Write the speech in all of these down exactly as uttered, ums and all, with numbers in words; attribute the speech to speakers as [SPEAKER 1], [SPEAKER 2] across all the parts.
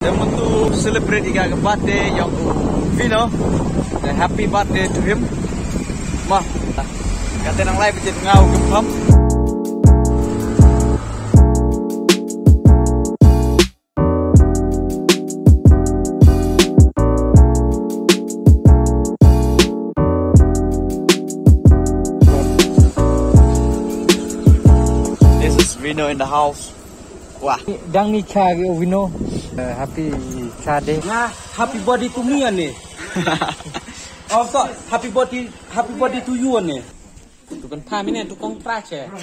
[SPEAKER 1] Dan untuk celebrate ikan birthday yang Vino. Dan happy birthday to him. Mah, kata nang lain berjadi ngau gempam. Vino in the house. Wah.
[SPEAKER 2] Dang nikah ke Vino. Uh, happy birthday.
[SPEAKER 3] Nah, happy birthday to me ni. Oh, so happy birthday, happy birthday to you ni. Tu kan pha ni tu kong crash eh.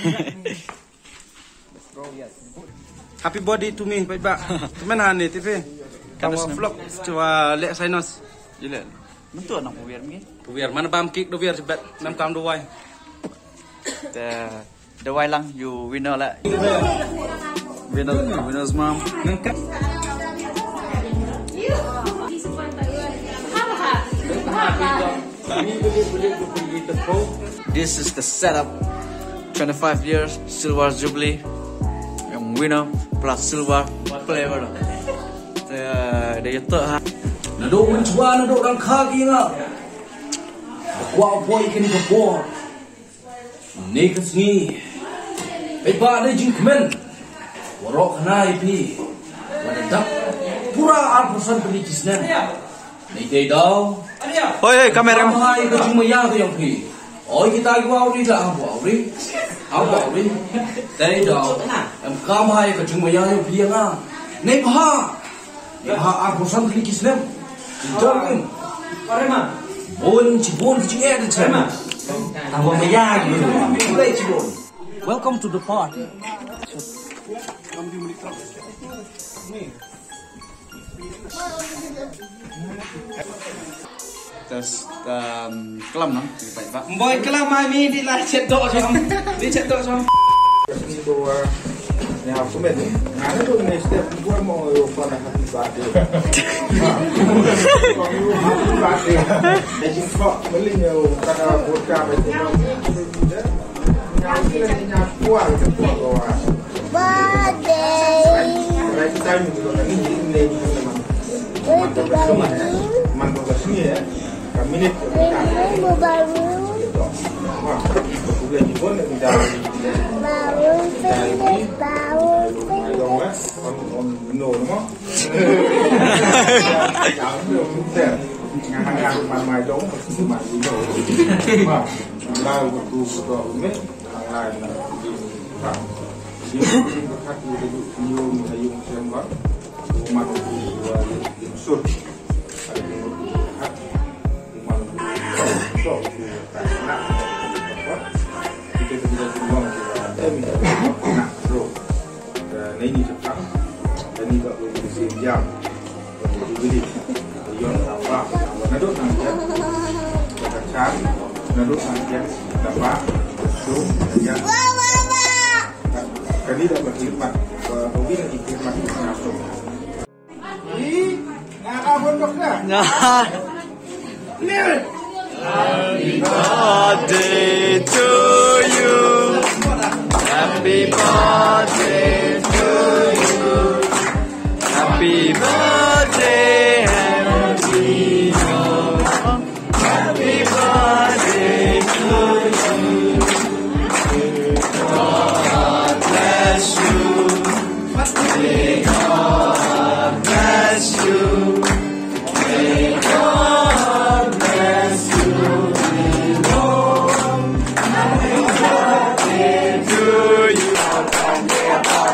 [SPEAKER 3] Happy birthday to me, baik bak. Teman han ni T V. Kamu vlog coba lek Vino'S.
[SPEAKER 1] Gila. Betul nak pubiar ni.
[SPEAKER 3] Pubiar mana bam kick do biar sebab nam kam do wai.
[SPEAKER 1] The the wai lang you Vino lah. Vino Vino's mom.
[SPEAKER 3] Ngangkat.
[SPEAKER 1] This is the setup. twenty-five years silver Jubilee. Yang Vino plus silver flavor. Dia dia tak ha.
[SPEAKER 3] Nadok mencuba nadok dalam kaki ngak. Wah boy kini kepor. Ni kesni. Eba ni jing kemen. Warok kenai pi. Wadah pura arpusan pergi cisnen. Ni day dah.
[SPEAKER 1] Hoi hoi kamera.
[SPEAKER 3] Hai ke cuma yang tu yang pi. Oh kita gua uri dah gua uri. Apa uri? Day dah. Em kam hai ke cuma yang yang pi ngah. Ni bah. Ni bah arpusan pergi cisnen. Jangan. Karema. Bon cibon kecing ada cema. Abang bayar gitu. Mulai cibon. Welcome to the party.
[SPEAKER 1] Terus um, kelam nang baik pak.
[SPEAKER 3] Boy kelam mai mi di lah chat dok som. Di chat dok som.
[SPEAKER 4] Ni aku met ni. Ana tu ni step gua mau yo pada happy birthday. Happy birthday. Jadi kok beli yo kada vodka betul. Birthday. Right time tu kan ni ni teman. Mantap kesini ya. Kami ni
[SPEAKER 5] Baru baru.
[SPEAKER 4] Wah, bukan jibon ni dah.
[SPEAKER 5] Baru pendek baru pendek.
[SPEAKER 4] Dong eh, on on Vino nama. Jangan belum ter. Ngang-ngang mai dong, mesti mai Vino. Wah, lau tu tu ni, lain lah. Wah, ini berkat itu nyum nyum sembah. Rumah tu sur. Ada berkat. Rumah tu so. Kita tidak buang kita minta nak bro. Dan ini cepat. Dan ini tak boleh sejam. Jubilee. Yon apa? Naduk nanti. Kacang. Naduk nanti. Dapat. Zoom. Ya. Kali dah berkhidmat. Mungkin khidmat masuk. Ini ngah pondok dah.
[SPEAKER 1] Nah. Happy birthday to you. Happy birthday to you. Happy birthday, happy Happy birthday to you. God bless you. May God bless you. May God bless you. Happy birthday to you.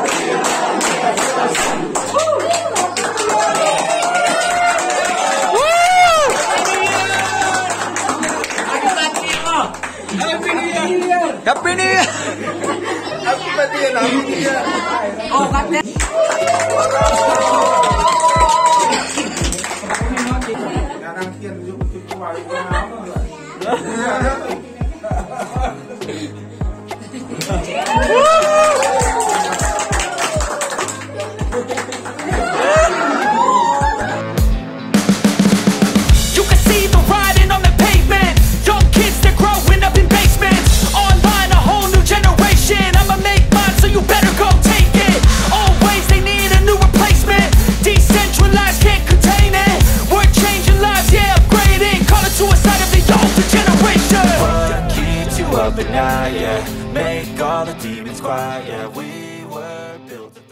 [SPEAKER 6] up at night, yeah. Make all the demons quiet, yeah. We were built to